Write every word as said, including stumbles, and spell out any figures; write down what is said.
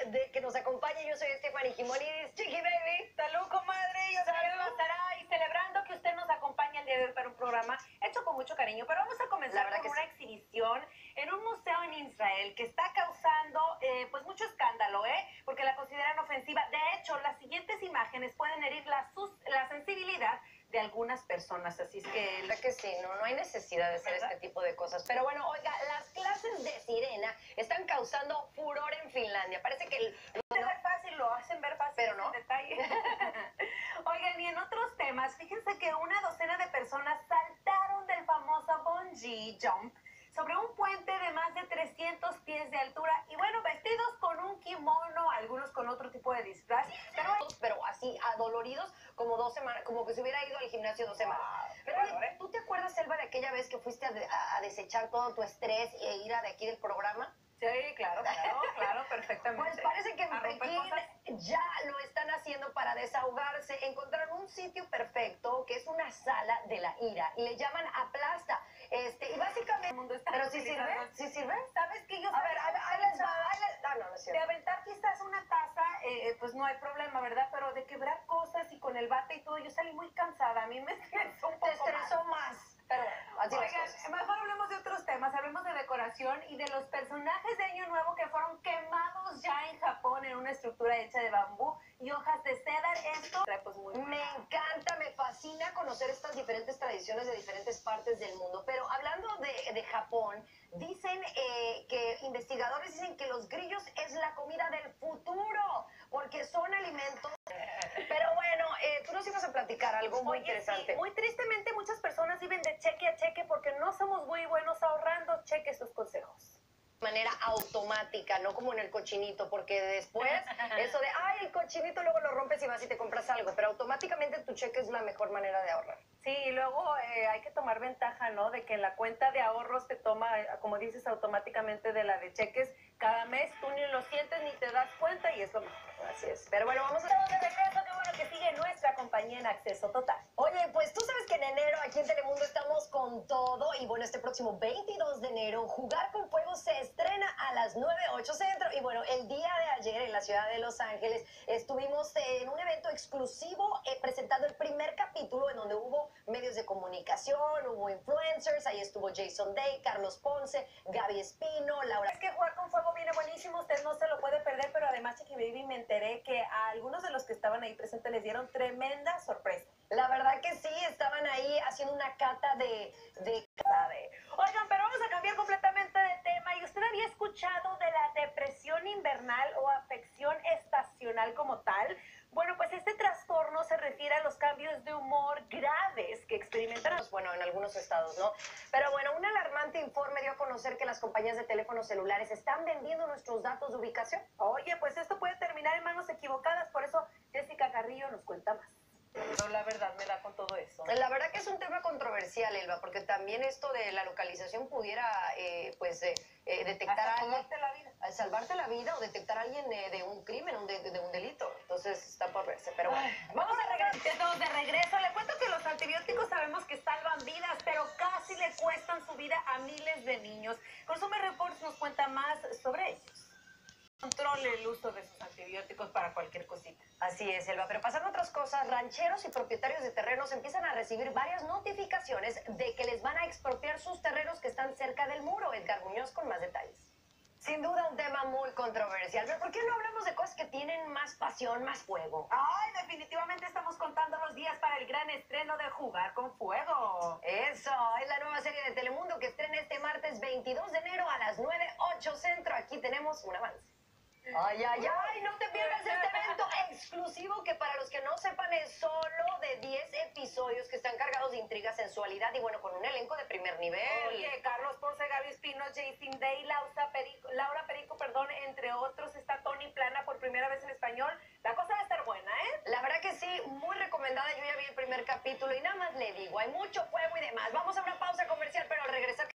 de que nos acompañe. Yo soy Stephanie Jimonidis, Chiqui Baby. Salud, comadre. Yo soy Alma Saray, celebrando que usted nos acompaña el día de hoy para un programa hecho con mucho cariño. Pero vamos a comenzar con una sí. exhibición en un museo en Israel que está causando eh, pues mucho escándalo, ¿eh? Porque la consideran ofensiva. De hecho, las siguientes imágenes pueden herir la, sus, la sensibilidad de algunas personas, así es que... La que sí, no, no hay necesidad de hacer ¿verdad? Este tipo de cosas. Pero bueno, oiga, las clases de sirena están causando furor en Finlandia. Parece que... El... No es fácil, lo hacen ver fácil, pero no. En detalle. Oigan, y en otros temas, fíjense que una docena de personas saltaron del famoso bungee jump sobre un puente de más de trescientos pies de altura y bueno, vestidos con un kimono, algunos con otro tipo de disfraz, pero, pero así adoloridos como dos semanas, como que se hubiera ido al gimnasio dos semanas. Wow, pero oye, ¿eh? ¿Tú te acuerdas, Selva, de aquella vez que fuiste a, de, a, a desechar todo tu estrés e ir a de aquí del programa? Sí, claro, claro, claro, perfectamente. Pues parece que en Pekín ya lo están haciendo para desahogarse. Encontraron un sitio perfecto, que es una sala de la ira, y le llaman Aplasta. Este, y básicamente... El mundo está ¿pero sí sirve? ¿Sí sirve? ¿Sabes qué? Yo a ver, a ver, ahí les va, ahí les... Ah, no, no es cierto. De aventar quizás una taza, eh, pues no hay problema, ¿verdad? Pero de quebrar cosas y con el bate y todo, yo salí muy cansada. A mí me estresó un poco. Te estresó más. más. Pero así oigan, mejor hablemos de otros temas, hablemos de decoración y de los personajes de Año Nuevo que fueron quemados ya en Japón en una estructura hecha de bambú y hojas de cedar. Esto pues muy me buena. encanta, me fascina conocer estas diferentes tradiciones de diferentes partes del mundo. Pero hablando de, de Japón, dicen eh, que investigadores dicen que los grillos es la comida del futuro porque son alimentos. Pero bueno, eh, tú nos ibas a platicar algo muy Oye, interesante. Sí, muy tristemente muchas personas viven de cheque a cheque porque no somos muy buenos ahorrando. Cheque sus consejos. De manera automática, no como en el cochinito, porque después eso de, ay, el cochinito luego lo rompes y vas y te compras algo, pero automáticamente tu cheque es la mejor manera de ahorrar. Sí, y luego eh, hay que tomar ventaja, ¿no? De que en la cuenta de ahorros te toma, como dices, automáticamente de la de cheques cada mes, tú ni lo sientes ni te das cuenta y es lo mejor. Así es. Pero bueno, vamos a... Estamos de regreso, qué bueno que sigue nuestra compañía en Acceso Total. Oye, pues tú sabes que en enero aquí en Telemundo estamos con todo y bueno, este próximo veintidós de enero, Jugar con Fuego se estrena a las nueve, ocho centro y bueno, el día de ayer en la ciudad de Los Ángeles estuvimos en un evento exclusivo eh, presentando el primer capítulo en donde hubo medios de comunicación, hubo influencers, ahí estuvo Jason Day, Carlos Ponce, Gaby Espino, Laura... Es que Jugar con Fuego viene buenísimo, usted no se lo puede perder, pero además, Chiqui Baby, me enteré que a algunos de los que estaban ahí presentes les dieron tremenda sorpresa. La verdad que sí, estaban ahí haciendo una cata de... de... Oigan, pero vamos a cambiar completamente de tema. ¿Y usted había escuchado de la depresión invernal o afección estacional como tal? Bueno, pues este trastorno se refiere a los cambios de humor graves que experimentan, bueno, en algunos estados, ¿no? Pero bueno, un alarmante informe dio a conocer que las compañías de teléfonos celulares están vendiendo nuestros datos de ubicación. Oye, pues esto puede terminar en manos equivocadas, por eso Jessica Carrillo nos cuenta más. Pero la verdad me da con todo eso. La verdad que es un tema controversial, Elba, porque también esto de la localización pudiera, eh, pues, eh, eh, detectar a alguien... salvarte la vida. Al salvarte la vida o detectar a alguien eh, de un crimen, un de, de un delito. Entonces está por verse, pero bueno. Ay, vamos a regresar. Estamos de regreso. Le cuento que los antibióticos sabemos que salvan vidas, pero casi le cuestan su vida a miles de niños. Consumer Reports nos cuenta más sobre ellos. Controle el uso de sus antibióticos para cualquier cosita. Así es, Elba. Pero pasando otras cosas, rancheros y propietarios de terrenos empiezan a recibir varias notificaciones de que les van a expropiar sus terrenos que están cerca del muro. Edgar Muñoz con más detalles. Sin duda un tema muy controversial, pero ¿por qué no hablamos de cosas que tienen más pasión, más fuego? Ay, definitivamente estamos contando los días para el gran estreno de Jugar con Fuego. Eso, es la nueva serie de Telemundo que estrena este martes veintidós de enero a las nueve, ocho centro. Aquí tenemos un avance. Ay, ay, ay, no te pierdas este evento exclusivo que para los que no sepan es solo de diez episodios que están cargados de intriga, sensualidad y bueno, con un elenco de primer nivel. Oye, Carlos Ponce, Gaby Espino, Jason Day, Laura Perico, Laura Perico, perdón, entre otros, está Tony Plana por primera vez en español. La cosa va a estar buena, ¿eh? La verdad que sí, muy recomendada, yo ya vi el primer capítulo y nada más le digo, hay mucho fuego y demás. Vamos a una pausa comercial, pero al regresar...